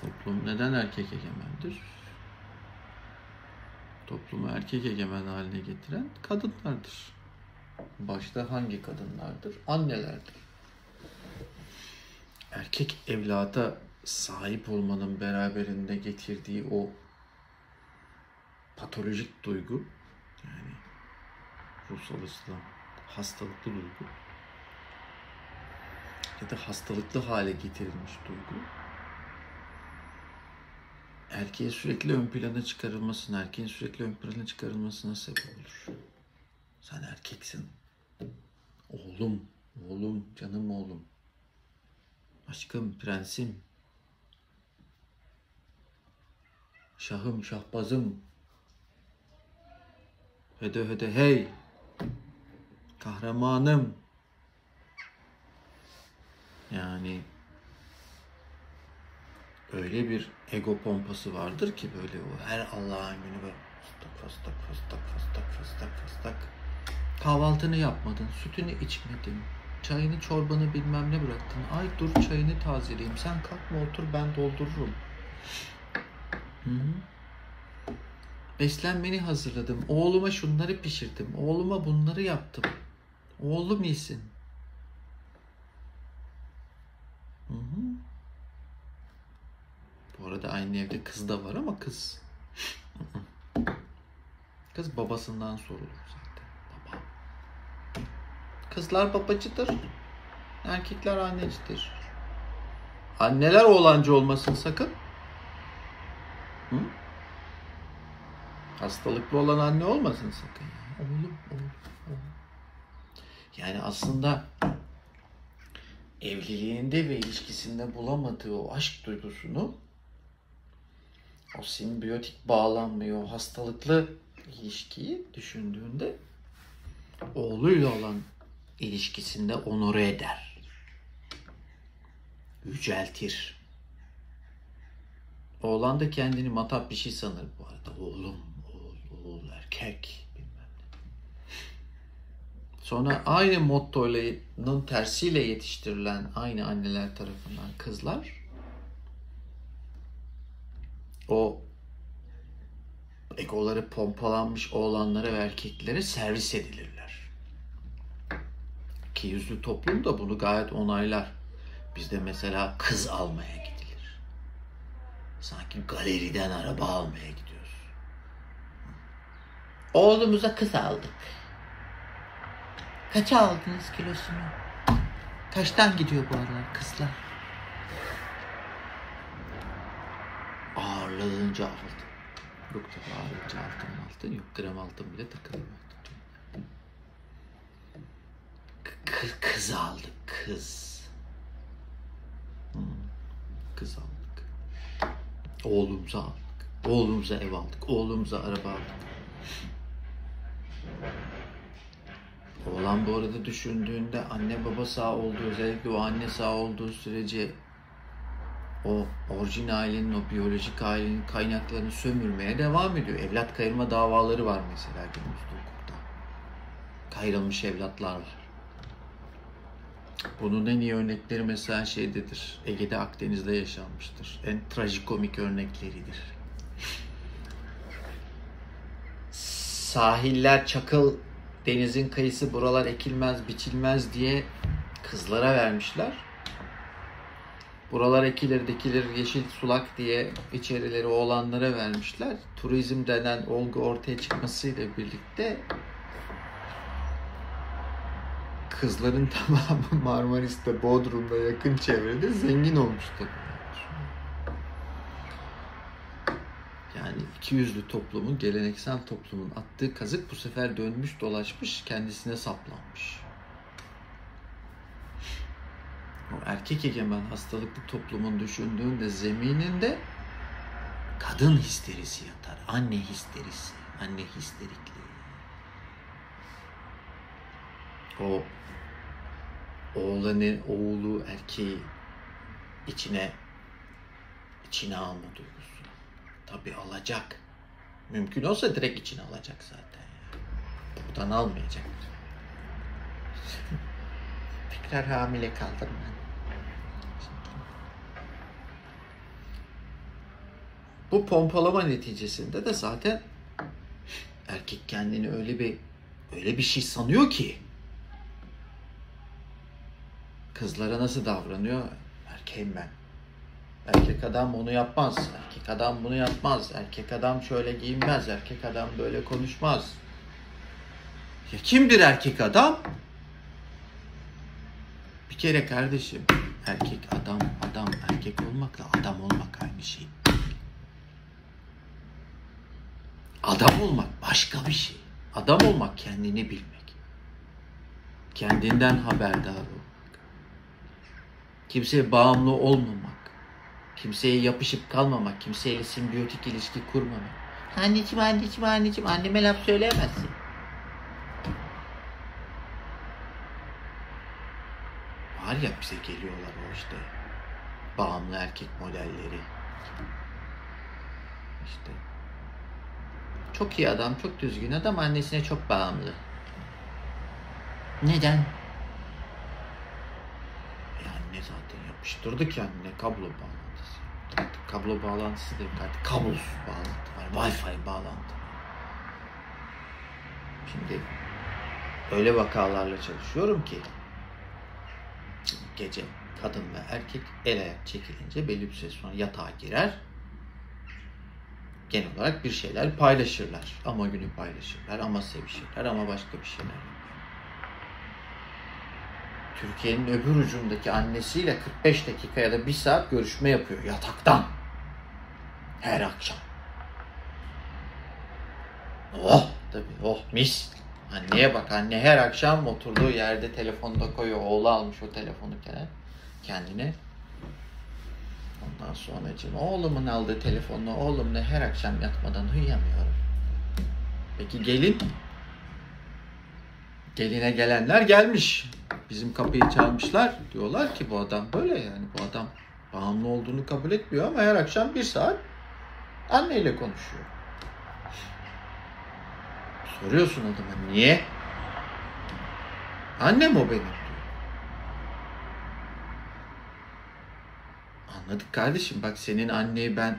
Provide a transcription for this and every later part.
Toplum neden erkek egemendir? Toplumu erkek egemen haline getiren kadınlardır. Başta hangi kadınlardır? Annelerdir. Erkek evlada sahip olmanın beraberinde getirdiği o patolojik duygu, yani ruhsal açıdan hastalıklı duygu ya da hastalıklı hale getirilmiş duygu, erkeğin sürekli ön plana çıkarılmasına sebep olur. Sen erkeksin. Oğlum, canım oğlum. Aşkım, prensim. Şahım, şahbazım. Höde hey. Kahramanım. Yani öyle bir ego pompası vardır ki böyle o her Allah'ın günü böyle fıstak. Kahvaltını yapmadın, sütünü içmedin, çayını çorbanı bilmem ne bıraktın. Ay dur çayını tazeleyeyim, sen kalkma otur ben doldururum. Beslenmeni hazırladım, oğluma şunları pişirdim, oğluma bunları yaptım. Oğlum iyisin. Bu arada aynı evde kız da var ama kız babasından sorulur zaten. Baba. Kızlar babacıdır. Erkekler annecidir. Anneler oğlancı olmasın sakın. Hastalıklı olan anne olmasın sakın. Oğlum. Yani aslında evliliğinde ve ilişkisinde bulamadığı o aşk duygusunu, o simbiyotik bağlanmayı, o hastalıklı ilişkiyi düşündüğünde oğluyla olan ilişkisinde onore eder. Yüceltir. Oğlan da kendini matap bir şey sanır bu arada. Oğul, erkek bilmem ne. Sonra aynı motto'nun tersiyle yetiştirilen aynı anneler tarafından kızlar o egoları pompalanmış oğlanlara ve erkeklere servis edilirler. İkiyüzlü toplum da bunu gayet onaylar. Bizde mesela kız almaya gidilir. Sanki galeriden araba almaya gidiyoruz. Oğlumuza kız aldık. Kaça aldınız kilosunu? Kaçtan gidiyor bu aralar kızlar? Ağırlığınca aldım. Yok tabii ağırlığınca altın yok. Gram altın bile takılıyor. Kız aldık, kız. Kız aldık. Oğlumuza aldık. Oğlumuza ev aldık. Oğlumuza araba aldık. Oğlan bu arada düşündüğünde anne baba sağ olduğu, özellikle o anne sağ olduğu sürece o orijin ailenin, o biyolojik ailenin kaynaklarını sömürmeye devam ediyor. Evlat kayırma davaları var mesela günümüzde hukukta. Kayrılmış evlatlar var. Bunun en iyi örnekleri mesela şeydedir. Ege'de, Akdeniz'de yaşanmıştır. En trajikomik örnekleridir. Sahiller çakıl, denizin kıyısı buralar ekilmez, biçilmez diye kızlara vermişler. Buralar ekilir, dikilir, yeşil sulak diye içerileri oğlanlara vermişler. Turizm denen olgu ortaya çıkmasıyla birlikte kızların tamamı Marmaris'te, Bodrum'da yakın çevrede zengin olmuştu. Yani ikiyüzlü toplumun, geleneksel toplumun attığı kazık bu sefer dönmüş dolaşmış, kendisine saplanmış. O erkek egemen hastalıklı toplumun düşündüğünde zemininde kadın histerisi yatar. Anne histerisi, anne histerikliği. O oğlu, erkeği içine alma duygusu. Tabii alacak. Mümkün olsa direkt içine alacak zaten. Buradan almayacak. Tekrar hamile kaldım ben. Bu pompalama neticesinde de zaten erkek kendini öyle bir şey sanıyor ki kızlara nasıl davranıyor? Erkeğim ben. Erkek adam onu yapmaz. Erkek adam bunu yapmaz. Erkek adam şöyle giyinmez. Erkek adam böyle konuşmaz. Ya kimdir erkek adam? Bir kere kardeşim, erkek adam, erkek olmakla adam olmak aynı şey. Adam olmak başka bir şey. Adam olmak kendini bilmek. Kendinden haberdar olmak. Kimseye bağımlı olmamak. Kimseye yapışıp kalmamak. Kimseyle simbiyotik ilişki kurmamak. Anneciğim. Anneme laf söyleyemezsin. Var ya bize geliyorlar o işte. Bağımlı erkek modelleri. İşte. Çok iyi adam, çok düzgün adam, annesine çok bağımlı. Neden? Anne zaten yapıştırdı kendine kablo bağlantısı. Artık kablo bağlantısı değil, artık kablosuz bağlantı var. Wi-Fi bağlantı var. Şimdi öyle vakalarla çalışıyorum ki gece kadın ve erkek el ayak çekilince belli bir süre sonra yatağa girer. Genel olarak bir şeyler paylaşırlar. Ama günü paylaşırlar, ama sevişirler, ama başka bir şeyler. Türkiye'nin öbür ucundaki annesiyle 45 dakika ya da 1 saat görüşme yapıyor yataktan. Her akşam. Oh tabii mis. Anneye bak, anne her akşam oturduğu yerde telefonda koyuyor. Oğlu almış o telefonu kendine. Ondan sonra oğlumun aldığı telefonla oğlumla her akşam yatmadan uyuyamıyorum. Peki gelin? Geline gelenler gelmiş. Bizim kapıyı çalmışlar. Diyorlar ki bu adam böyle yani. Bu adam bağımlı olduğunu kabul etmiyor ama her akşam 1 saat anneyle konuşuyor. Soruyorsun adama niye? Annem o benim diyor. Anladık kardeşim, bak senin anneyi ben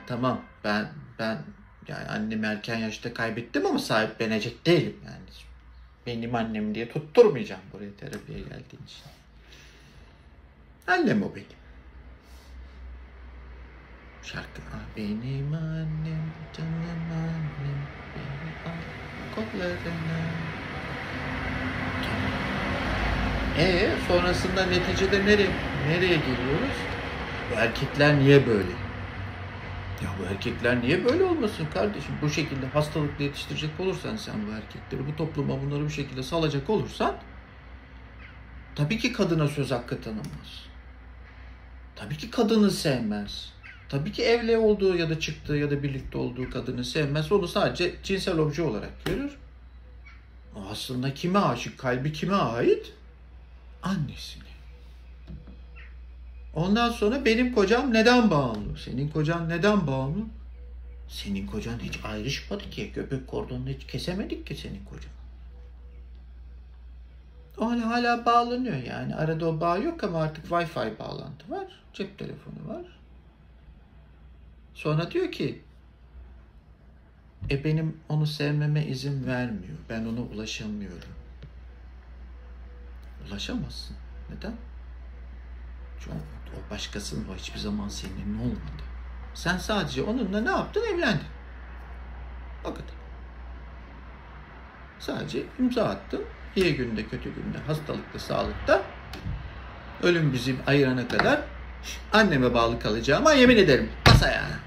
yani annemi erken yaşta kaybettim ama sahiplenecek değilim yani. Benim annem diye tutturmayacağım buraya terapiye geldiğin için. Annem o benim. Şarkı. Benim annem, canım annem, benim kollarına. Sonrasında neticede nereye geliyoruz? Bu erkekler niye böyle? Ya bu erkekler niye böyle olmasın kardeşim? Bu şekilde hastalıkla yetiştirecek olursan sen bu erkekleri, bu topluma bunları bu şekilde salacak olursan tabii ki kadına söz hakkı tanınmaz. Tabii ki kadını sevmez. Tabii ki evli olduğu ya da çıktığı ya da birlikte olduğu kadını sevmez. Onu sadece cinsel obje olarak görür. O aslında kime aşık? Kalbi kime ait? Annesine. Ondan sonra benim kocam neden bağımlı? Senin kocan neden bağımlı? Senin kocan hiç ayrışmadı ki. Göbek kordonunu hiç kesemedik ki senin kocan. O hala bağlanıyor yani. Arada o bağ yok ama artık Wi-Fi bağlantı var. Cep telefonu var. Sonra diyor ki benim onu sevmeme izin vermiyor. Ben ona ulaşamıyorum. Ulaşamazsın. Neden? Çünkü o başkasının, o hiçbir zaman senin olmadı. Sen sadece onunla ne yaptın? Evlendin. O kadar. Sadece imza attın. İyi günde, kötü günde, hastalıkta, sağlıkta, ölüm bizi ayırana kadar anneme bağlı kalacağıma yemin ederim. Bas ayağına.